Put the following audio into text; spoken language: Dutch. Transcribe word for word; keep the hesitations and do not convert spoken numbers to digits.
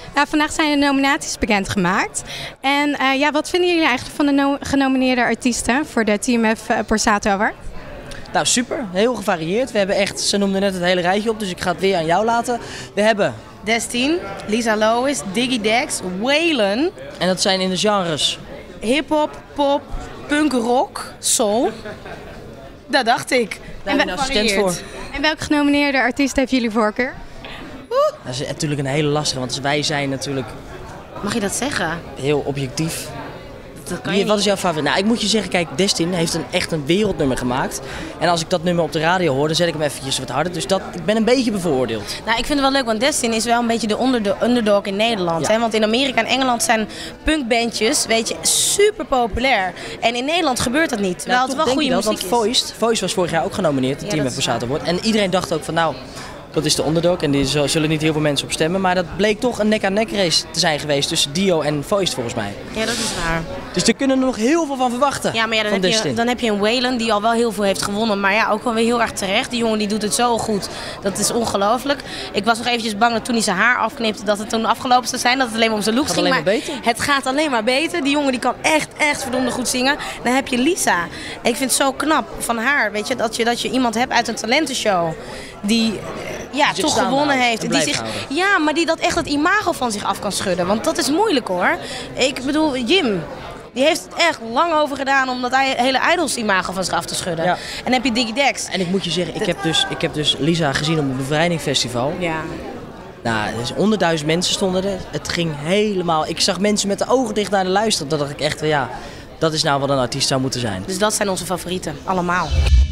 Ja, vandaag zijn de nominaties bekendgemaakt. En uh, ja, wat vinden jullie eigenlijk van de no- genomineerde artiesten voor de T M F Borsato Award? Nou, super. Heel gevarieerd. We hebben echt, ze noemden net het hele rijtje op, dus ik ga het weer aan jou laten. We hebben Destin, Lisa Lois, Diggy Dex, Waylon. En dat zijn in de genres Hip-hop, pop, punk, rock, soul. Dat dacht ik. Daar heb je een assistent voor. En welke genomineerde artiest heeft jullie voorkeur? Oeh. Dat is natuurlijk een hele lastige, want wij zijn natuurlijk... Mag je dat zeggen? Heel objectief. Dat kan Wie, je wat niet. is jouw favoriet? Nou, ik moet je zeggen, kijk, Destin heeft een, echt een wereldnummer gemaakt. En als ik dat nummer op de radio hoor, dan zet ik hem eventjes wat harder. Dus dat, ik ben een beetje bevooroordeeld. Nou, ik vind het wel leuk, want Destin is wel een beetje de onder- underdog in Nederland. Ja. Hè? Want in Amerika en Engeland zijn punkbandjes, weet je, super populair. En in Nederland gebeurt dat niet. Terwijl Nou, het wel toch goede denk je muziek dat, is. want Voiced, Voiced was vorig jaar ook genomineerd, het Ja, Team dat F is Borsato Award. En iedereen dacht ook van, nou, dat is de underdog en die zullen niet heel veel mensen op stemmen. Maar dat bleek toch een nek-aan-nek race te zijn geweest tussen Dio en Voiced volgens mij. Ja, dat is waar. Dus daar kunnen we nog heel veel van verwachten. Ja, maar ja, dan, van heb je, Destin. dan heb je een Waylon die al wel heel veel heeft gewonnen. Maar ja, ook wel weer heel erg terecht. Die jongen die doet het zo goed. Dat is ongelooflijk. Ik was nog eventjes bang dat toen hij zijn haar afknipte, dat het toen afgelopen zou zijn. Dat het alleen maar om zijn looks Gaat ging. alleen maar beter. Het gaat alleen maar beter. Die jongen die kan echt, echt verdomde goed zingen. Dan heb je Lisa. Ik vind het zo knap van haar. Weet je, dat je, dat je iemand hebt uit een talentenshow die... eh, Ja, zich toch staande gewonnen houdt heeft. en Die blijft zich, houden. ja, maar die dat echt het imago van zich af kan schudden. Want dat is moeilijk hoor. Ik bedoel, Jim, die heeft het echt lang over gedaan om dat hij- hele Idols imago van zich af te schudden. Ja. En dan heb je Diggy Dex. En ik moet je zeggen, ik heb dus, ik heb dus Lisa gezien op het Bevrijdingfestival. Ja. Nou, dus honderdduizend mensen stonden er. Het ging helemaal... Ik zag mensen met de ogen dicht naar de luisteren. Dat dacht ik echt, ja, dat is nou wat een artiest zou moeten zijn. Dus dat zijn onze favorieten, allemaal.